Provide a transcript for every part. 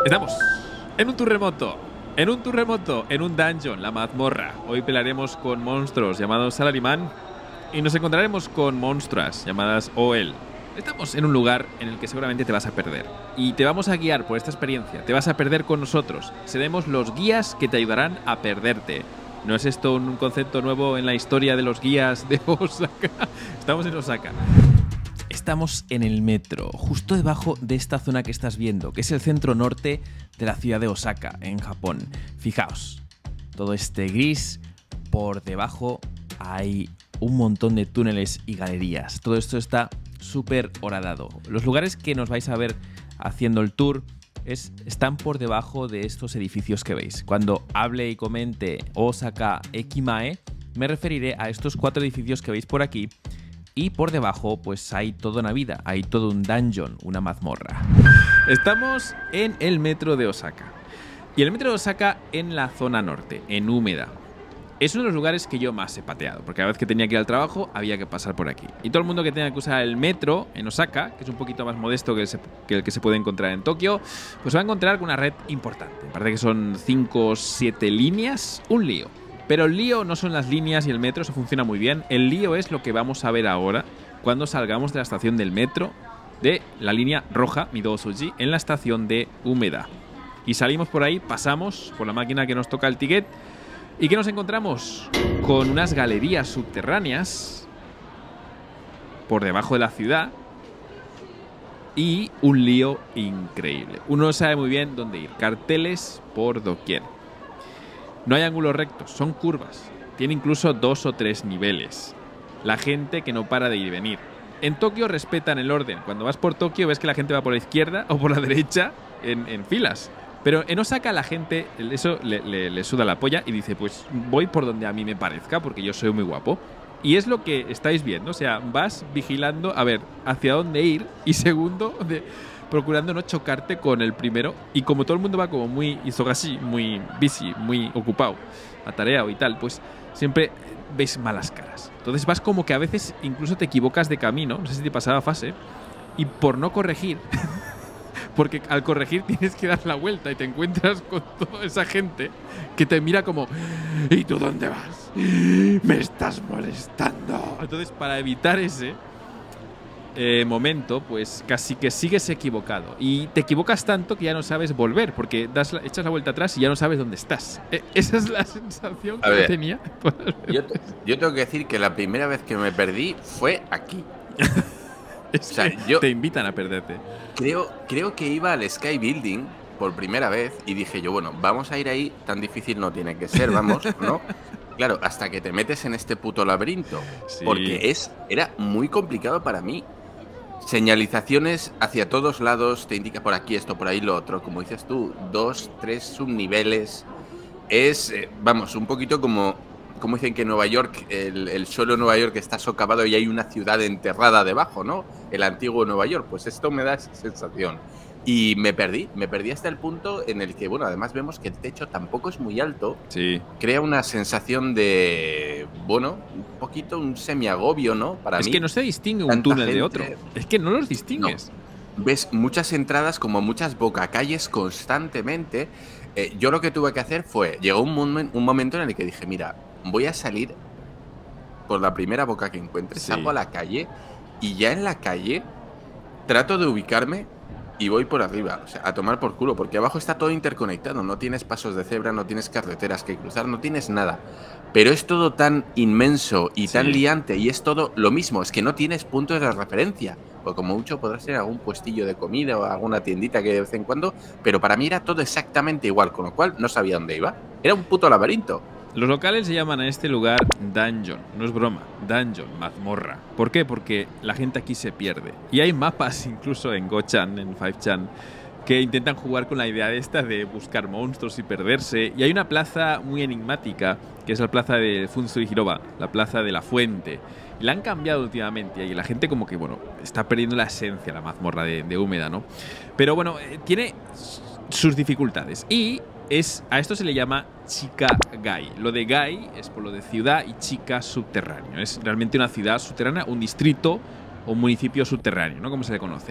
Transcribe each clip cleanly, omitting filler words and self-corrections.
Estamos en un terremoto, en un dungeon, la mazmorra. Hoy pelearemos con monstruos llamados Salaryman y nos encontraremos con monstruas llamadas OL. Estamos en un lugar en el que seguramente te vas a perder y te vamos a guiar por esta experiencia. Te vas a perder con nosotros. Seremos los guías que te ayudarán a perderte. ¿No es esto un concepto nuevo en la historia de los guías de Osaka? Estamos en Osaka. Estamos en el metro, justo debajo de esta zona que estás viendo, que es el centro norte de la ciudad de Osaka, en Japón. Fijaos, todo este gris, por debajo hay un montón de túneles y galerías. Todo esto está súper horadado. Los lugares que nos vais a ver haciendo el tour están por debajo de estos edificios que veis. Cuando hable y comente Osaka Ekimae, me referiré a estos 4 edificios que veis por aquí. Y por debajo, pues hay toda una vida, hay todo un dungeon, una mazmorra. Estamos en el metro de Osaka. Y el metro de Osaka en la zona norte, en Umeda. Es uno de los lugares que yo más he pateado, porque cada vez que tenía que ir al trabajo había que pasar por aquí. Y todo el mundo que tenga que usar el metro en Osaka, que es un poquito más modesto que el que se puede encontrar en Tokio, pues va a encontrar con una red importante. Me parece que son 5 o 7 líneas, un lío. Pero el lío no son las líneas y el metro, eso funciona muy bien. El lío es lo que vamos a ver ahora cuando salgamos de la estación del metro de la línea roja, Midō-Shoji, en la estación de Umeda. Y salimos por ahí, pasamos por la máquina que nos toca el ticket. ¿Y qué nos encontramos? Con unas galerías subterráneas por debajo de la ciudad y un lío increíble. Uno no sabe muy bien dónde ir. Carteles por doquier. No hay ángulos rectos, son curvas. Tiene incluso 2 o 3 niveles. La gente que no para de ir y venir. En Tokio respetan el orden. Cuando vas por Tokio ves que la gente va por la izquierda o por la derecha en filas. Pero en Osaka la gente eso le suda la polla y dice, pues voy por donde a mí me parezca porque yo soy muy guapo. Y es lo que estáis viendo. O sea, vas vigilando a ver hacia dónde ir y segundo procurando no chocarte con el primero. Y como todo el mundo va como muy isogashi, muy busy, muy ocupado, atareado y tal, pues siempre ves malas caras. Entonces vas como que a veces incluso te equivocas de camino, no sé si te pasaba fase, y por no corregir, porque al corregir tienes que dar la vuelta y te encuentras con toda esa gente que te mira como ¿y tú dónde vas? ¡Me estás molestando! Entonces para evitar ese momento, pues casi que sigues equivocado. Y te equivocas tanto que ya no sabes volver, porque echas la vuelta atrás y ya no sabes dónde estás. Esa es la sensación que yo tenía. Yo tengo que decir que la primera vez que me perdí fue aquí. O sea, te invitan a perderte. Creo que iba al Sky Building por primera vez y dije yo, bueno, vamos a ir ahí, tan difícil no tiene que ser, vamos, ¿no? Claro, hasta que te metes en este puto laberinto. Sí. Porque era muy complicado para mí. Señalizaciones hacia todos lados, te indica por aquí esto, por ahí lo otro. Como dices tú, 2, 3 subniveles. Es, vamos, un poquito como dicen que en Nueva York, el suelo de Nueva York está socavado y hay una ciudad enterrada debajo, ¿no? El antiguo Nueva York. Pues esto me da esa sensación. Y me perdí hasta el punto en el que, bueno, además vemos que el techo tampoco es muy alto. Sí. Crea una sensación de, bueno, un poquito un semiagobio, ¿no? Para mí. Es que no se distingue un túnel de otro. Es que no los distingues. No. Ves muchas entradas, como muchas bocacalles constantemente. Yo lo que tuve que hacer fue, llegó un momento en el que dije, mira, voy a salir por la primera boca que encuentre, salgo a la calle y ya en la calle trato de ubicarme y voy por arriba, o sea, a tomar por culo, porque abajo está todo interconectado, no tienes pasos de cebra, no tienes carreteras que cruzar, no tienes nada. Pero es todo tan inmenso y tan liante y es todo lo mismo, es que no tienes puntos de referencia. Pues como mucho podrá ser algún puestillo de comida o alguna tiendita que de vez en cuando, pero para mí era todo exactamente igual, con lo cual no sabía dónde iba. Era un puto laberinto. Los locales se llaman a este lugar dungeon, no es broma, dungeon, mazmorra. ¿Por qué? Porque la gente aquí se pierde. Y hay mapas incluso en Go-chan, en 5chan, que intentan jugar con la idea esta de buscar monstruos y perderse. Y hay una plaza muy enigmática, que es la plaza de Funsui Hiroba, la plaza de la fuente. Y la han cambiado últimamente y la gente como que, bueno, está perdiendo la esencia, la mazmorra de Umeda, ¿no? Pero bueno, tiene sus dificultades. Y a esto se le llama Chika-gai. Lo de gai es por lo de ciudad y chica subterráneo. Es realmente una ciudad subterránea, un distrito o municipio subterráneo, ¿no? Como se le conoce.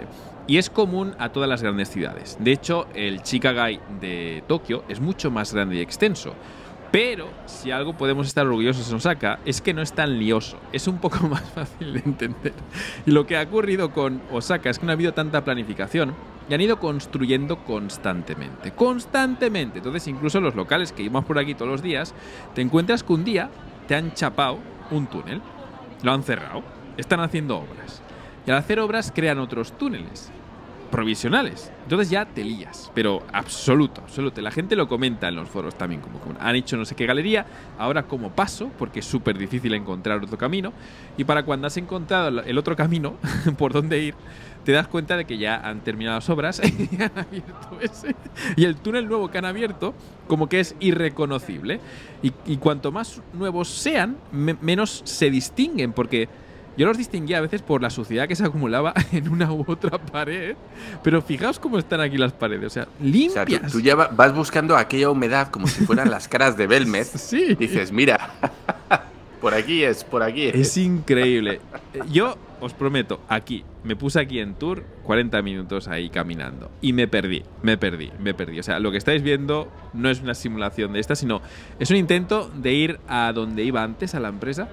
Y es común a todas las grandes ciudades. De hecho, el Chicagai de Tokio es mucho más grande y extenso. Pero si algo podemos estar orgullosos en Osaka es que no es tan lioso, es un poco más fácil de entender. Y lo que ha ocurrido con Osaka es que no ha habido tanta planificación y han ido construyendo constantemente. ¡Constantemente! Entonces incluso los locales que íbamos por aquí todos los días, te encuentras que un día te han chapado un túnel, lo han cerrado, están haciendo obras. Y al hacer obras crean otros túneles provisionales. Entonces ya te lías, pero absoluto. La gente lo comenta en los foros también, como han hecho no sé qué galería, ahora como paso, porque es súper difícil encontrar otro camino, y para cuando has encontrado el otro camino por dónde ir, te das cuenta de que ya han terminado las obras y han abierto ese. Y el túnel nuevo que han abierto, como que es irreconocible. Y cuanto más nuevos sean, menos se distinguen, porque yo los distinguía a veces por la suciedad que se acumulaba en una u otra pared. Pero fijaos cómo están aquí las paredes. O sea, limpias. O sea, tú ya vas buscando aquella humedad como si fueran las caras de Belmez. Sí. Dices, mira, por aquí es, por aquí es. Es increíble. Yo os prometo, aquí, me puse aquí en tour 40 minutos ahí caminando. Y me perdí. O sea, lo que estáis viendo no es una simulación de esta, sino es un intento de ir a donde iba antes, a la empresa.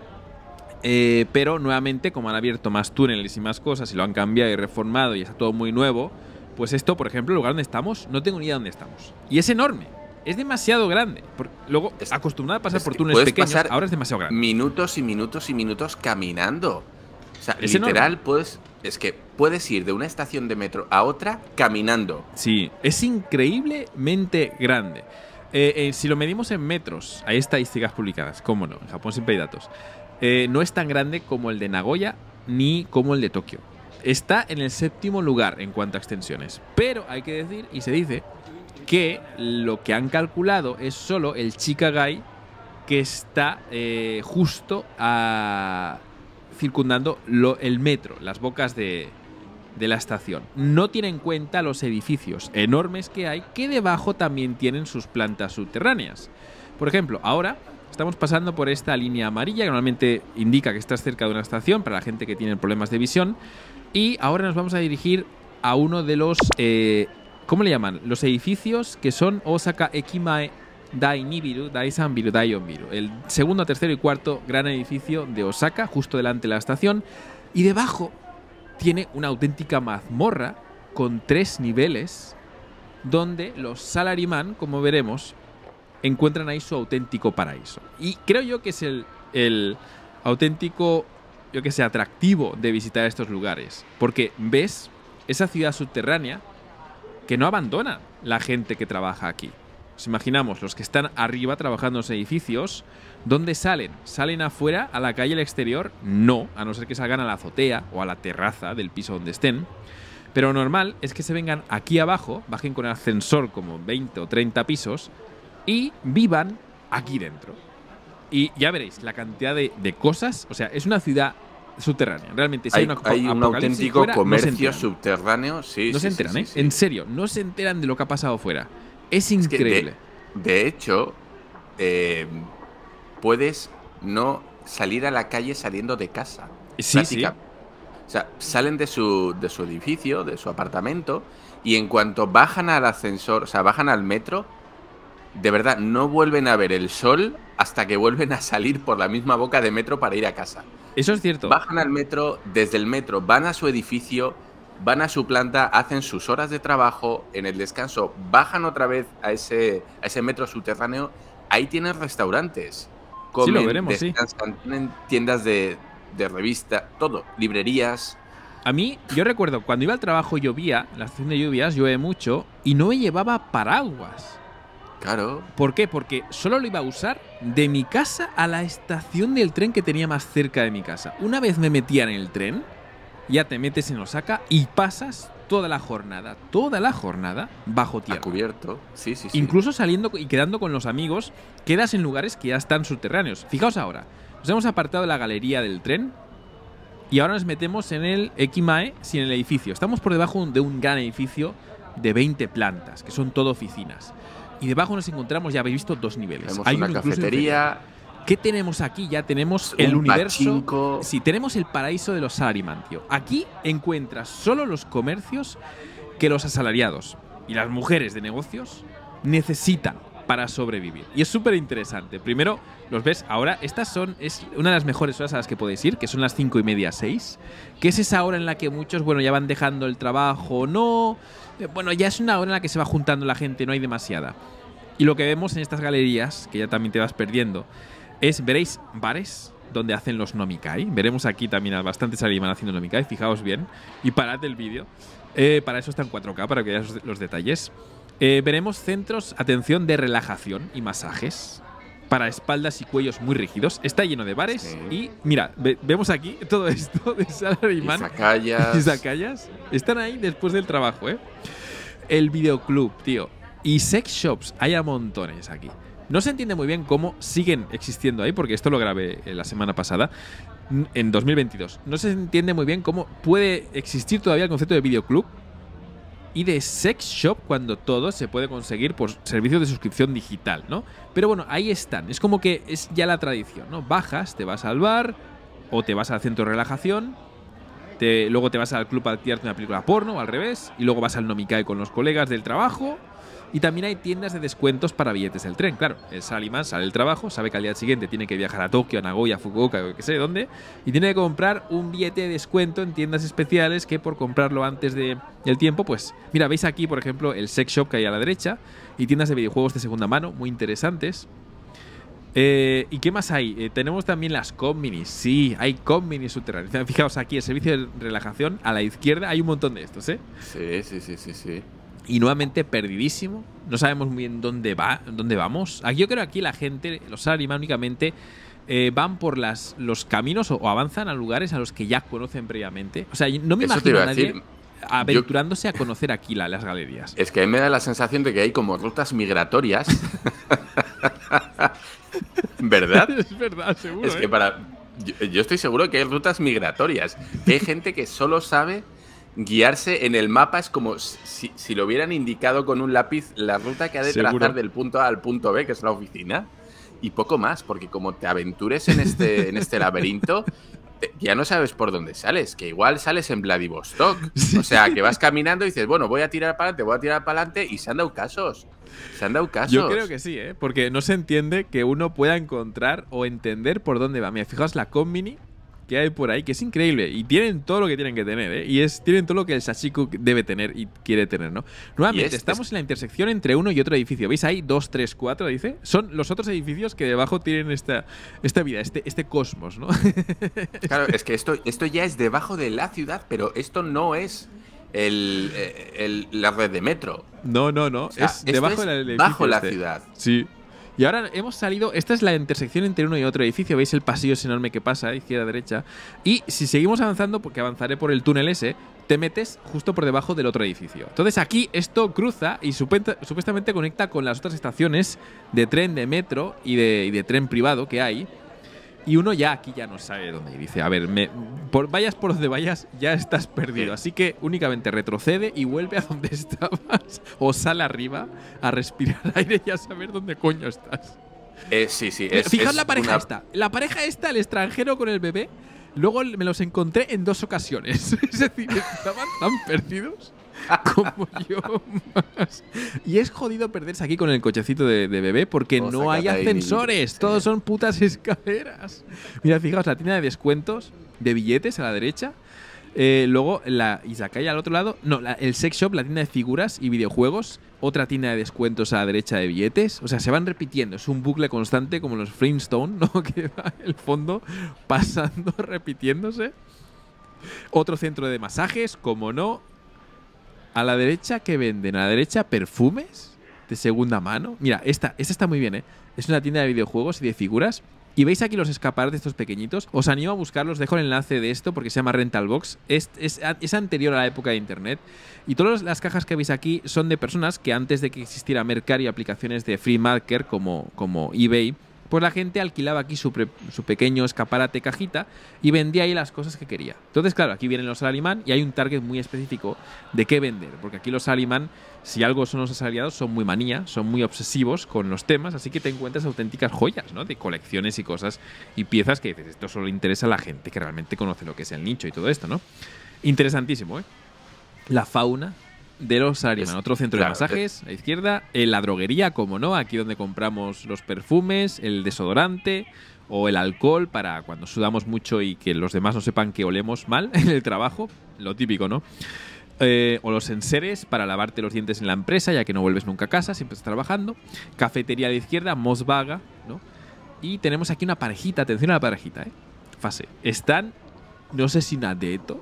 Pero nuevamente, como han abierto más túneles y más cosas y lo han cambiado y reformado y está todo muy nuevo, pues esto, por ejemplo, el lugar donde estamos, no tengo ni idea dónde estamos. Y es enorme, es demasiado grande. Luego, acostumbrado a pasar por túneles pequeños, ahora es demasiado grande. Minutos y minutos y minutos caminando. O sea, es literal, puedes ir de una estación de metro a otra caminando. Sí, es increíblemente grande. Si lo medimos en metros, hay estadísticas publicadas, cómo no, en Japón siempre hay datos. No es tan grande como el de Nagoya ni como el de Tokio. Está en el 7º lugar en cuanto a extensiones. Pero hay que decir, y se dice, que lo que han calculado es solo el Chicagai, que está justo circundando el metro, las bocas de la estación. No tiene en cuenta los edificios enormes que hay, que debajo también tienen sus plantas subterráneas. Por ejemplo, ahora estamos pasando por esta línea amarilla que normalmente indica que estás cerca de una estación para la gente que tiene problemas de visión. Y ahora nos vamos a dirigir a uno de los, ¿cómo le llaman? Los edificios que son Osaka Ekimae Dai Nibiru, Dai Sanbiru, Dai Onbiru. El segundo, tercero y cuarto gran edificio de Osaka, justo delante de la estación. Y debajo tiene una auténtica mazmorra con 3 niveles donde los salaryman, como veremos, encuentran ahí su auténtico paraíso. Y creo yo que es el auténtico, yo que sé, atractivo de visitar estos lugares. Porque ves esa ciudad subterránea que no abandona la gente que trabaja aquí. Os imaginamos, los que están arriba trabajando en los edificios, ¿dónde salen? ¿Salen afuera, a la calle, al exterior? No, a no ser que salgan a la azotea o a la terraza del piso donde estén. Pero lo normal es que se vengan aquí abajo, bajen con el ascensor como 20 o 30 pisos y vivan aquí dentro. Y ya veréis la cantidad de cosas. O sea, es una ciudad subterránea. Realmente, si hay un auténtico fuera, comercio subterráneo. Sí, no se enteran, sí, ¿eh? Sí. En serio, no se enteran de lo que ha pasado fuera. Es increíble. De hecho, puedes no salir a la calle saliendo de casa. Sí, sí. O sea, salen de su edificio, de su apartamento, y en cuanto bajan al ascensor, o sea, bajan al metro, de verdad, no vuelven a ver el sol hasta que vuelven a salir por la misma boca de metro para ir a casa. Eso es cierto. Bajan al metro, desde el metro van a su edificio, van a su planta, hacen sus horas de trabajo, en el descanso bajan otra vez a ese metro subterráneo, ahí tienen restaurantes, comen, sí, lo veremos, descansan, tienen tiendas de revista, todo, librerías. A mí, yo recuerdo, cuando iba al trabajo llovía, en la estación de lluvias llueve mucho, y no me llevaba paraguas. Claro. ¿Por qué? Porque solo lo iba a usar de mi casa a la estación del tren que tenía más cerca de mi casa. Una vez me metía en el tren, ya te metes en Osaka y pasas toda la jornada bajo tierra. A cubierto, sí. Incluso saliendo y quedando con los amigos, quedas en lugares que ya están subterráneos. Fijaos ahora, nos hemos apartado de la galería del tren y ahora nos metemos en el Ekimae, sin el edificio. Estamos por debajo de un gran edificio de 20 plantas, que son todo oficinas. Y debajo nos encontramos, ya habéis visto, 2 niveles. Hay una cafetería. ¿Qué tenemos aquí? Ya tenemos Un el universo. pachinko. Sí, tenemos el paraíso de los salaryman, tío. Aquí encuentras solo los comercios que los asalariados y las mujeres de negocios necesitan para sobrevivir. Y es súper interesante. Primero, los ves ahora. Es una de las mejores horas a las que podéis ir, que son las 5:30, 6. Que es esa hora en la que muchos, bueno, ya van dejando el trabajo, no. Bueno, ya es una hora en la que se va juntando la gente, no hay demasiada. Y lo que vemos en estas galerías, que ya también te vas perdiendo, veréis bares donde hacen los nomikai. Veremos aquí también a bastantes salaryman haciendo nomikai, fijaos bien. Y parad el vídeo. Para eso está en 4K, para que veáis los detalles. Veremos centros, atención, de relajación y masajes para espaldas y cuellos muy rígidos. Está lleno de bares. Sí. Y mira, vemos aquí todo esto de salaryman. Izakayas. Están ahí después del trabajo, ¿eh? El videoclub, tío. Y sex shops, hay a montones aquí. No se entiende muy bien cómo siguen existiendo ahí, porque esto lo grabé la semana pasada, en 2022. No se entiende muy bien cómo puede existir todavía el concepto de videoclub y de sex shop cuando todo se puede conseguir por servicios de suscripción digital, ¿no? Pero bueno, ahí están. Es como que es ya la tradición, ¿no? Bajas, te vas al bar o te vas al centro de relajación, luego te vas al club a tirarte una película porno o al revés, y luego vas al nomikai con los colegas del trabajo. Y también hay tiendas de descuentos para billetes del tren. Claro, el salaryman sale del trabajo, sabe que al día siguiente tiene que viajar a Tokio, a Nagoya, a Fukuoka, o qué sé dónde, y tiene que comprar un billete de descuento en tiendas especiales que por comprarlo antes del tiempo, pues... Mira, veis aquí, por ejemplo, el sex shop que hay a la derecha y tiendas de videojuegos de segunda mano, muy interesantes. ¿Y qué más hay? Tenemos también las comminis. Sí, hay comminis subterráneas. Fijaos aquí, el servicio de relajación a la izquierda, hay un montón de estos, ¿eh? Sí. Y nuevamente perdidísimo. No sabemos muy bien dónde vamos. Yo creo que aquí la gente, los salaryman únicamente van por los caminos o avanzan a lugares a los que ya conocen previamente. O sea, no me imagino a nadie aventurándose a conocer aquí las galerías. Es que a mí me da la sensación de que hay como rutas migratorias. ¿Verdad? Es verdad, seguro. Es que yo estoy seguro que hay rutas migratorias. Que hay gente que solo sabe guiarse en el mapa. Es como si lo hubieran indicado con un lápiz la ruta que ha de trazar del punto A al punto B, que es la oficina, y poco más, porque como te aventures en este laberinto, ya no sabes por dónde sales, que igual sales en Vladivostok. Sí. O sea, que vas caminando y dices, bueno, voy a tirar para adelante, y se han dado casos. Yo creo que sí, porque no se entiende que uno pueda encontrar o entender por dónde va. Mira, fijaos la combini que hay por ahí, que es increíble. Y tienen todo lo que tienen que tener, y tienen todo lo que el Sachiko debe tener y quiere tener, ¿no? Nuevamente, estamos en la intersección entre uno y otro edificio. ¿Veis ahí? 2, 3, 4, dice. Son los otros edificios que debajo tienen esta vida, este cosmos, ¿no? Claro, es que esto ya es debajo de la ciudad, pero esto no es la red de metro. No. O sea, es debajo del edificio. Bajo la ciudad. Sí. Y ahora hemos salido, esta es la intersección entre uno y otro edificio, veis el pasillo ese enorme que pasa, izquierda, derecha, y si seguimos avanzando, porque avanzaré por el túnel ese, te metes justo por debajo del otro edificio. Entonces aquí esto cruza y supuestamente conecta con las otras estaciones de tren, de metro y de tren privado que hay. Y uno ya aquí ya no sabe dónde ir. Dice, a ver, vayas por donde vayas, ya estás perdido. Así que únicamente retrocede y vuelve a donde estabas. O sale arriba a respirar aire y a saber dónde coño estás. Sí. Fijaos la pareja esta. La pareja esta, el extranjero con el bebé, luego me los encontré en 2 ocasiones. Es decir, estaban tan perdidos como yo más. Y es jodido perderse aquí con el cochecito de bebé porque no hay ascensores. Todos son putas escaleras. Mira, fijaos, la tienda de descuentos de billetes a la derecha. Luego la izakaya al otro lado. No, el sex shop, la tienda de figuras y videojuegos. Otra tienda de descuentos a la derecha de billetes. O sea, se van repitiendo. Es un bucle constante como los Flintstone, ¿no? Que va el fondo pasando, repitiéndose. Otro centro de masajes, como no. A la derecha, ¿qué venden? A la derecha, perfumes de segunda mano. Mira, esta está muy bien, ¿eh? Es una tienda de videojuegos y de figuras. Y veis aquí los escaparates estos pequeñitos. Os animo a buscarlos. Dejo el enlace de esto porque se llama Rental Box. Es anterior a la época de Internet. Y todas las cajas que veis aquí son de personas que antes de que existiera Mercari y aplicaciones de free market como eBay, pues la gente alquilaba aquí su pequeño escaparate cajita y vendía ahí las cosas que quería. Entonces, claro, aquí vienen los salarimán y hay un target muy específico de qué vender. Porque aquí los salarimán, si algo son los asalariados, son muy manía, son muy obsesivos con los temas, así que te encuentras auténticas joyas, ¿no? De colecciones y cosas y piezas que dices, esto solo interesa a la gente que realmente conoce lo que es el nicho y todo esto, ¿no? Interesantísimo, ¿eh? La fauna de los salarimán. Otro centro de masajes a la izquierda. La droguería, como no, aquí donde compramos los perfumes, el desodorante o el alcohol para cuando sudamos mucho y que los demás no sepan que olemos mal en el trabajo. Lo típico, ¿no? O los enseres para lavarte los dientes en la empresa, ya que no vuelves nunca a casa, siempre estás trabajando. Cafetería a la izquierda, Mosvaga, ¿no? Y tenemos aquí una parejita, atención a la parejita, ¿eh? Fase. Están, no sé si Nadeto.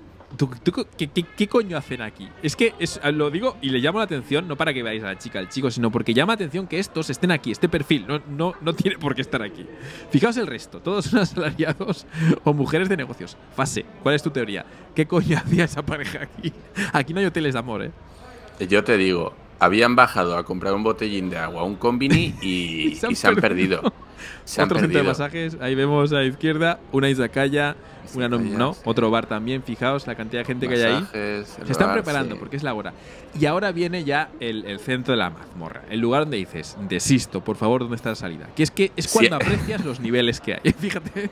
¿Qué coño hacen aquí? Es que lo digo y le llamo la atención, no para que veáis a la chica, al chico, sino porque llama la atención que estos estén aquí, este perfil. No tiene por qué estar aquí. Fijaos el resto, todos son asalariados o mujeres de negocios. Fase, ¿cuál es tu teoría? ¿Qué coño hacía esa pareja aquí? Aquí no hay hoteles de amor, ¿eh? Yo te digo, habían bajado a comprar un botellín de agua, un combini y se han perdido. Otro centro de masajes, ahí vemos a la izquierda una izakaya, otro bar también. Fijaos la cantidad de gente que hay ahí. Se están preparando porque es la hora. Y ahora viene ya el centro de la mazmorra, el lugar donde dices, desisto, por favor, ¿dónde está la salida? Que es cuando aprecias los niveles que hay. Fíjate.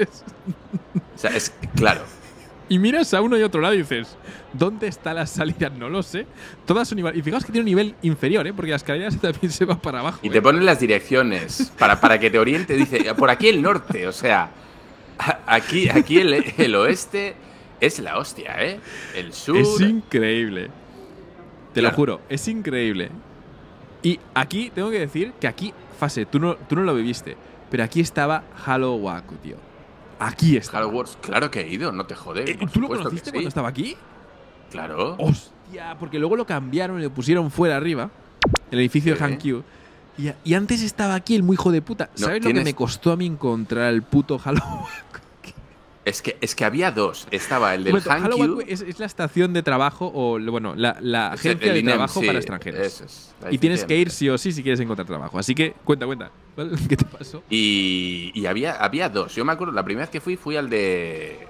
O sea, es claro. Y miras a uno y otro lado y dices, ¿dónde está la salida? No lo sé. Todas son iguales. Y fijaos que tiene un nivel inferior, ¿eh? Porque las escaleras también se van para abajo. Y te ponen las direcciones para que te oriente. Dice, por aquí el norte. O sea, aquí el oeste es la hostia, ¿eh? El sur. Es increíble. Te lo juro, es increíble. Y aquí tengo que decir que aquí, Fase, tú no lo viviste, pero aquí estaba Halowaku, tío. Aquí está. Halo Wars, claro que he ido, no te jodes. ¿Tú lo conociste cuando estaba aquí? Claro. Hostia, porque luego lo cambiaron y lo pusieron fuera arriba, el edificio de Hankyu. Y antes estaba aquí el muy hijo de puta. ¿Sabes lo que me costó a mí encontrar el puto Halowaku? Es que había dos. Estaba el del Hankyu. Es la estación de trabajo o, bueno, la agencia de trabajo para extranjeros. Eso es, y tienes que ir sí o sí si quieres encontrar trabajo. Así que, cuenta. ¿Qué te pasó? Y había dos. Yo me acuerdo, la primera vez que fui al de…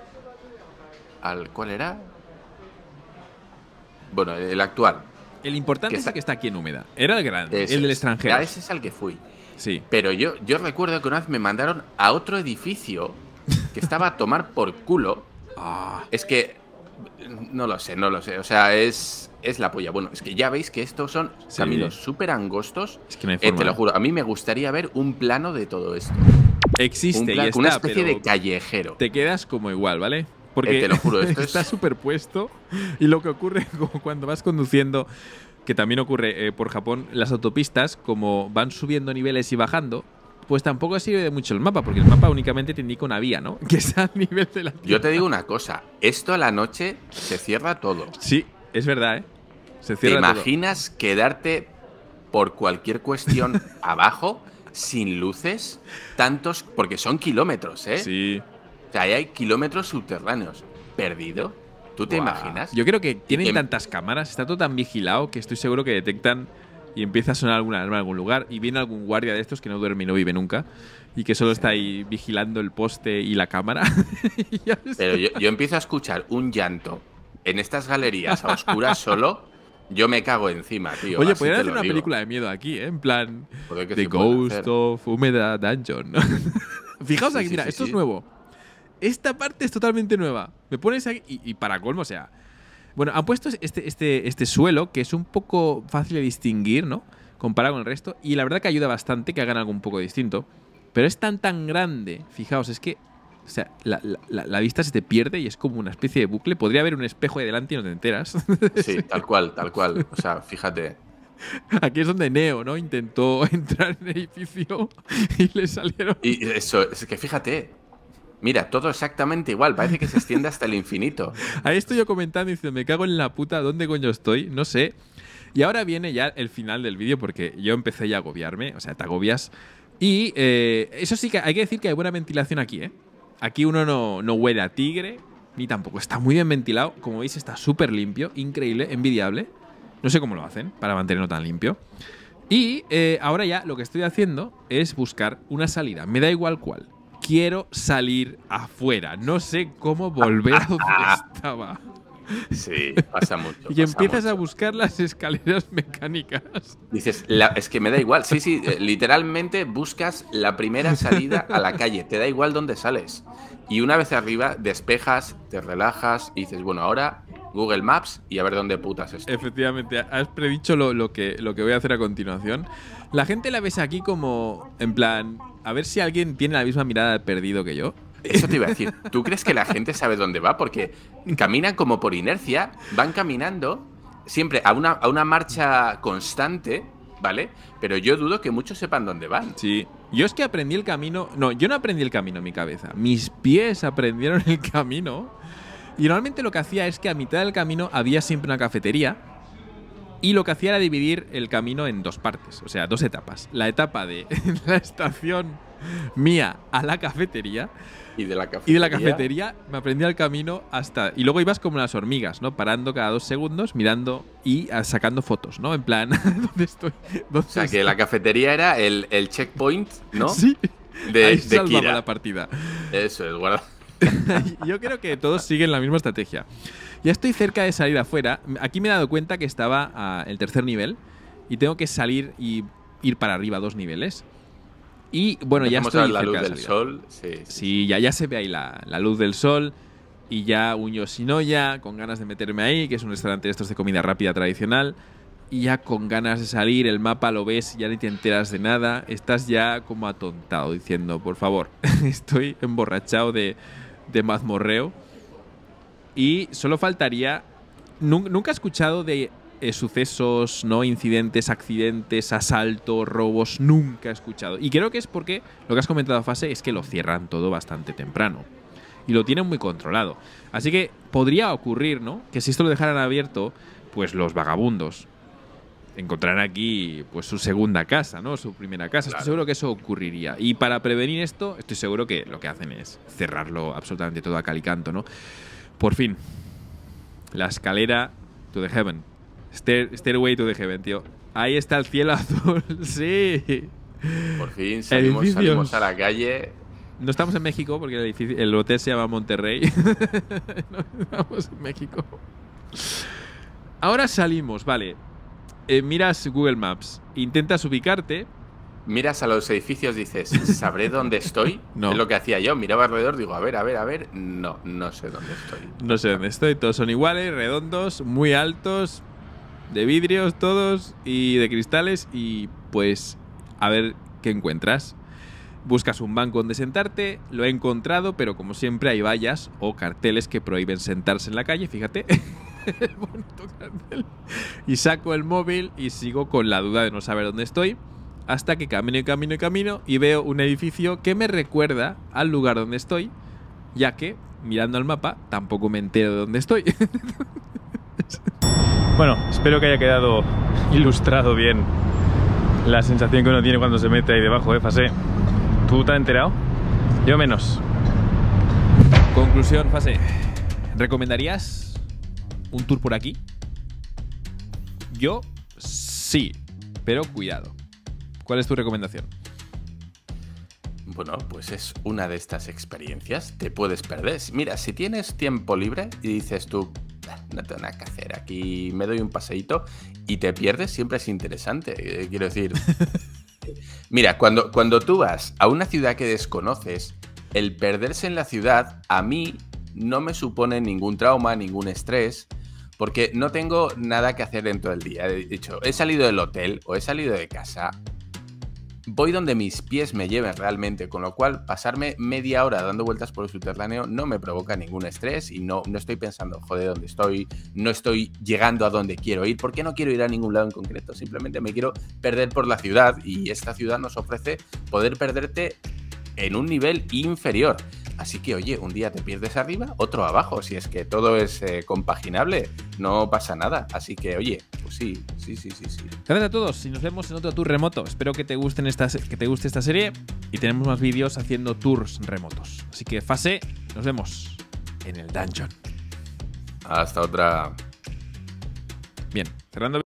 ¿Cuál era? Bueno, el actual. El importante es el que está aquí en Úmeda. Era el grande, el del extranjero. Ese es al que fui. Sí. Pero yo recuerdo que una vez me mandaron a otro edificio que estaba a tomar por culo. Es que no lo sé. O sea, es la polla. Bueno, es que ya veis que estos son caminos súper angostos. Es que no hay forma. Te lo juro, a mí me gustaría ver un plano de todo esto. Existe y está, una especie de callejero. Te quedas como igual, ¿vale? Porque te lo juro, esto está superpuesto. Y lo que ocurre como cuando vas conduciendo, que también ocurre por Japón, las autopistas, como van subiendo niveles y bajando, pues tampoco sirve de mucho el mapa, porque el mapa únicamente te indica una vía, ¿no? Que es al nivel de la tierra. Yo te digo una cosa, esto a la noche se cierra todo. Sí, es verdad, ¿eh? Se cierra todo. ¿Te imaginas quedarte por cualquier cuestión abajo, sin luces? Tantos, porque son kilómetros, ¿eh? Sí. O sea, ahí hay kilómetros subterráneos. ¿Perdido? ¿Tú te imaginas? Yo creo que tienen tantas cámaras, está todo tan vigilado que estoy seguro que detectan y empieza a sonar alguna alarma en algún lugar y viene algún guardia de estos que no duerme y no vive nunca y que solo está ahí vigilando el poste y la cámara. Pero yo empiezo a escuchar un llanto en estas galerías a oscuras solo, yo me cago encima, tío. Oye, podrían hacer una película de miedo aquí, ¿eh? En plan The Ghost of Umeda Dungeon. Fijaos aquí, mira, esto es nuevo. Esta parte es totalmente nueva. Me pones aquí y para colmo, o sea… Bueno, han puesto este suelo que es un poco fácil de distinguir, ¿no? Comparado con el resto. Y la verdad que ayuda bastante que hagan algo un poco distinto. Pero es tan grande. Fijaos, es que… O sea, la vista se te pierde y es como una especie de bucle. Podría haber un espejo ahí delante y no te enteras. Sí, tal cual. O sea, fíjate. Aquí es donde Neo, ¿no? Intentó entrar en el edificio y le salieron… Y eso, es que fíjate… Mira, todo exactamente igual, parece que se extiende hasta el infinito. Ahí estoy yo comentando y diciendo, me cago en la puta, ¿dónde coño estoy? No sé. Y ahora viene ya el final del vídeo porque yo empecé ya a agobiarme, o sea, te agobias. Y eso sí que hay que decir que hay buena ventilación aquí, ¿eh? Aquí uno no huele a tigre, ni tampoco. Está muy bien ventilado, como veis está súper limpio, increíble, envidiable. No sé cómo lo hacen para mantenerlo tan limpio. Y ahora ya lo que estoy haciendo es buscar una salida. Me da igual cuál. Quiero salir afuera. No sé cómo volver a donde estaba. Sí, pasa mucho. Y empiezas a buscar las escaleras mecánicas. Dices, es que me da igual. Sí, literalmente buscas la primera salida a la calle. Te da igual dónde sales. Y una vez arriba, despejas, te relajas y dices, bueno, ahora Google Maps y a ver dónde putas estoy. Efectivamente, has predicho lo que voy a hacer a continuación. La gente la ves aquí como, en plan, a ver si alguien tiene la misma mirada de perdido que yo. Eso te iba a decir. ¿Tú crees que la gente sabe dónde va? Porque caminan como por inercia, van caminando siempre a una marcha constante, ¿vale? Pero yo dudo que muchos sepan dónde van. Sí. Yo es que aprendí el camino. No, yo no aprendí el camino en mi cabeza. Mis pies aprendieron el camino. Y normalmente lo que hacía es que a mitad del camino había siempre una cafetería. Y lo que hacía era dividir el camino en dos partes, o sea, dos etapas. La etapa de la estación mía a la cafetería. Y de la cafetería me aprendía el camino hasta... Y luego ibas como las hormigas, ¿no? Parando cada 2 segundos, mirando y sacando fotos, ¿no? En plan, ¿dónde estoy? O sea, que la cafetería era el checkpoint, ¿no? Sí. De salvaba Kira. La partida. Eso es, guarda. Yo creo que todos siguen la misma estrategia. Ya estoy cerca de salir afuera. Aquí me he dado cuenta que estaba a el tercer nivel y tengo que salir y ir para arriba 2 niveles. Y bueno, ya estoy la cerca luz de del salida. sol. Sí, ya se ve ahí la luz del sol. Y ya un Yoshinoya con ganas de meterme ahí, que es un restaurante de estos de comida rápida tradicional. Y ya con ganas de salir, el mapa lo ves, ya ni te enteras de nada. Estás ya como atontado diciendo, por favor, estoy emborrachado de mazmorreo. Y solo faltaría... Nunca he escuchado de sucesos, ¿no? Incidentes, accidentes, asaltos, robos. Nunca he escuchado. Y creo que es porque lo que has comentado, Fase, es que lo cierran todo bastante temprano. Y lo tienen muy controlado. Así que podría ocurrir, ¿no? Que si esto lo dejaran abierto, pues los vagabundos encontrarán aquí pues su segunda casa, ¿no? Su primera casa. Claro. Estoy seguro que eso ocurriría. Y para prevenir esto, estoy seguro que lo que hacen es cerrarlo absolutamente todo a cal y canto, ¿no? Por fin. La escalera to the heaven. Stairway to the heaven, tío. Ahí está el cielo azul. Sí. Por fin salimos a la calle. No estamos en México porque el hotel se llama Monterrey. No estamos en México. Ahora salimos, vale. Miras Google Maps. Intentas ubicarte. Miras a los edificios, dices, ¿sabré dónde estoy? No. Es lo que hacía yo. Miraba alrededor, digo, a ver. No sé dónde estoy. No sé dónde estoy. Todos son iguales, redondos, muy altos, de vidrios todos y de cristales. Y pues, a ver qué encuentras. Buscas un banco donde sentarte. Lo he encontrado, pero como siempre hay vallas o carteles que prohíben sentarse en la calle. Fíjate. Bonito cartel. Y saco el móvil y sigo con la duda de no saber dónde estoy. Hasta que camino y veo un edificio que me recuerda al lugar donde estoy, ya que, mirando al mapa, tampoco me entero de dónde estoy. Bueno, espero que haya quedado ilustrado bien la sensación que uno tiene cuando se mete ahí debajo, Fase. ¿Tú te has enterado? Yo menos. Conclusión, Fase. ¿Recomendarías un tour por aquí? Yo sí, pero cuidado. ¿Cuál es tu recomendación? Bueno, pues es una de estas experiencias. Te puedes perder. Mira, si tienes tiempo libre y dices tú, no tengo nada que hacer, aquí me doy un paseíto y te pierdes, siempre es interesante. Quiero decir, mira, cuando tú vas a una ciudad que desconoces, el perderse en la ciudad a mí no me supone ningún trauma, ningún estrés, porque no tengo nada que hacer dentro del día. He dicho, he salido del hotel o he salido de casa, voy donde mis pies me lleven realmente, con lo cual pasarme media hora dando vueltas por el subterráneo no me provoca ningún estrés y no estoy pensando, joder, ¿dónde estoy? No estoy llegando a donde quiero ir. ¿Por qué no quiero ir a ningún lado en concreto? Simplemente me quiero perder por la ciudad y esta ciudad nos ofrece poder perderte en un nivel inferior. Así que, oye, un día te pierdes arriba, otro abajo. Si es que todo es compaginable, no pasa nada. Así que, oye, pues sí. Gracias a todos y nos vemos en otro tour remoto. Espero que te guste esta serie y tenemos más vídeos haciendo tours remotos. Así que, Fase, nos vemos en el dungeon. Hasta otra. Bien, cerrando.